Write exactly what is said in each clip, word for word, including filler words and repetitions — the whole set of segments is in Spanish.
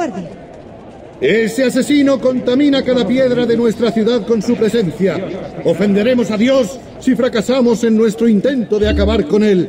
guardia. Ese asesino contamina cada piedra de nuestra ciudad con su presencia. Ofenderemos a Dios si fracasamos en nuestro intento de acabar con él.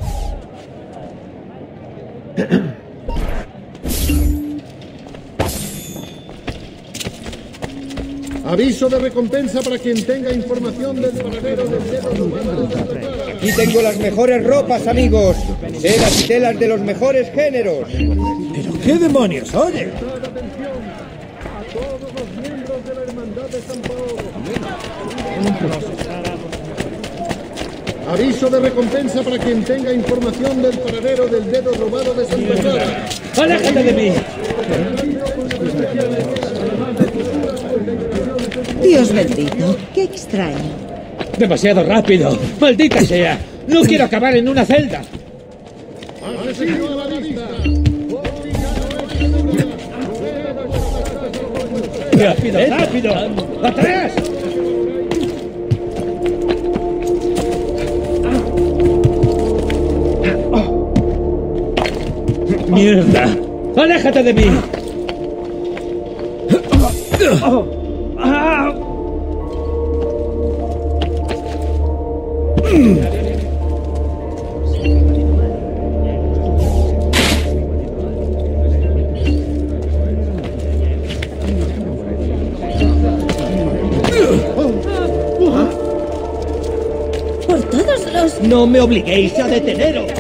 Aviso de recompensa para quien tenga información del paradero del dedo. Aquí tengo las mejores ropas, amigos. Sedas y telas de los mejores géneros. ¿Pero qué demonios, oye? A todos los miembros de la Hermandad de San Paolo. Aviso de recompensa para quien tenga información del paradero del dedo robado de Santa Clara. ¡Aléjate de mí! Dios bendito, qué extraño. ¡Demasiado rápido! ¡Maldita sea! ¡No quiero acabar en una celda! ¡Asesino a la vista! ¡Rápido, rápido! ¡Atrás! ¡Mierda! ¡Aléjate de mí! Por todos los... ¡No me obliguéis a deteneros!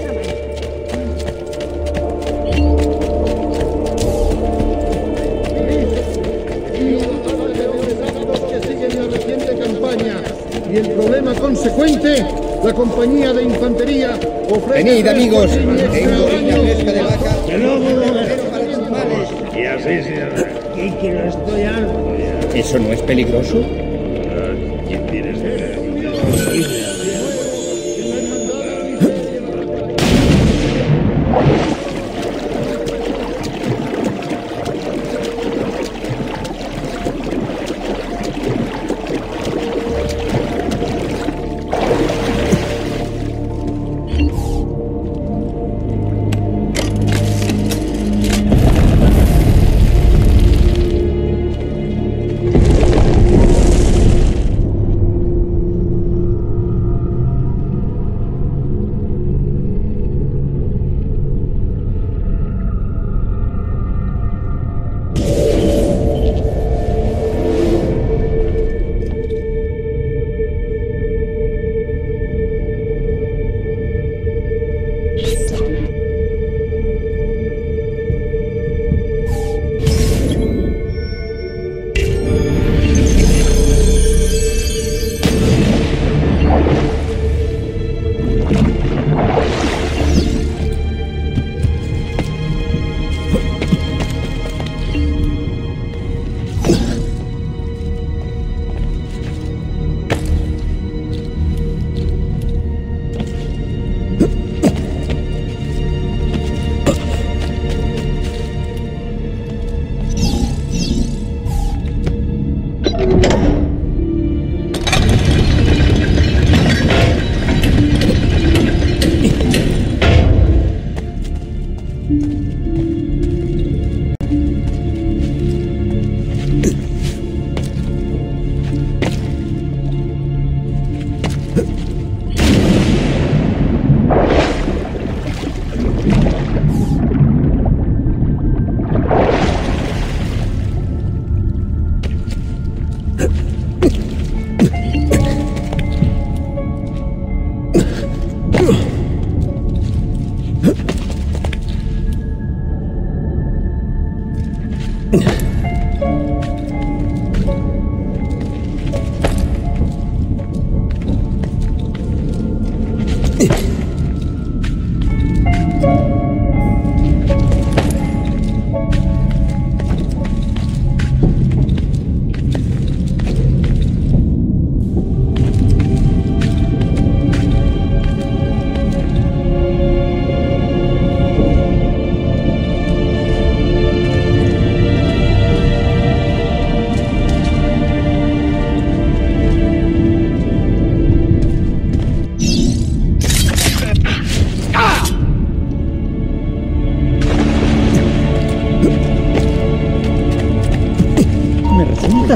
Y el problema consecuente, la compañía de infantería ofrece... Venid, amigos, tengo una fresca de vaca. Para los males. Y así, señora. Y que lo estoy algo ya. ¿Eso no es peligroso? ¿Quién tienes de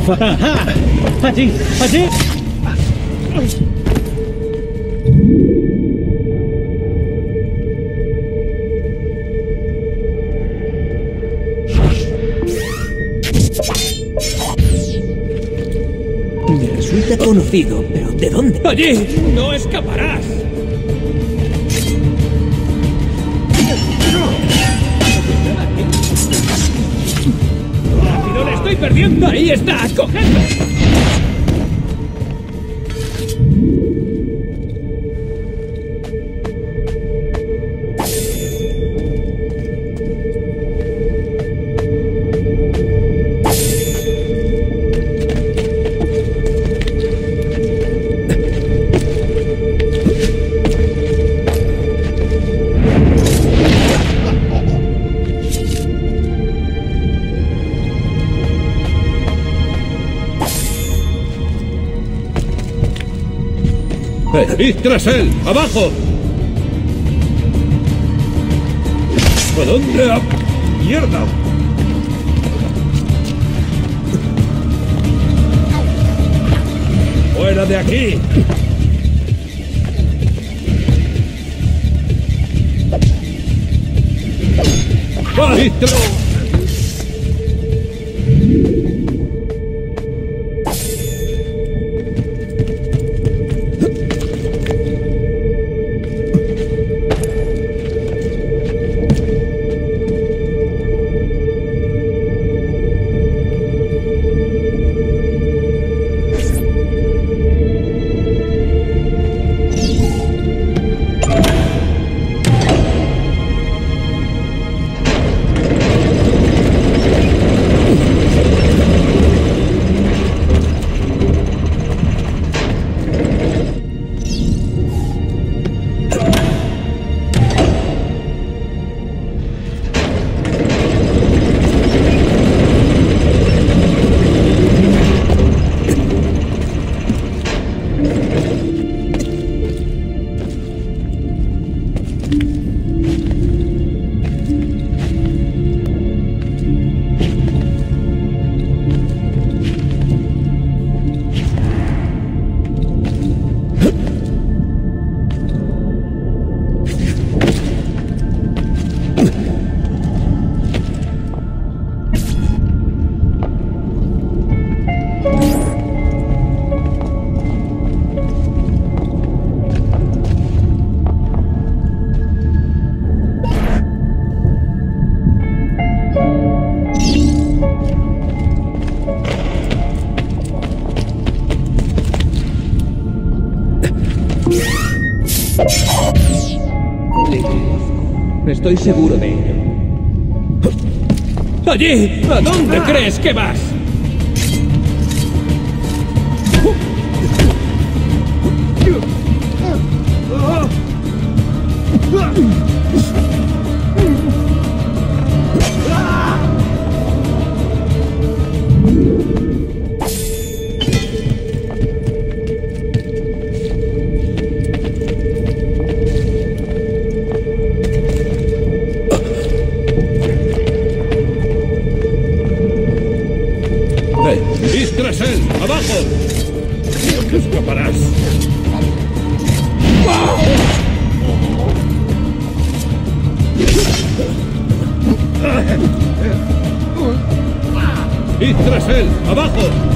fatal. ¡Ah! ¡Allí! ¡Allí! Me resulta conocido, pero ¿de dónde? ¡Allí! ¡No escaparás! ¡Rápido, le estoy perdiendo! ¡Ahí está! ¡Cogedlo! ¡Id tras él! ¡Abajo! ¿A dónde? ¡A mierda! ¡Fuera de aquí! ¡Id tras... Estoy seguro de ello. ¡Allí! ¿A dónde crees que vas? ¡Id tras él! ¡Abajo! ¡No te escaparás! ¡Id tras él! ¡Abajo!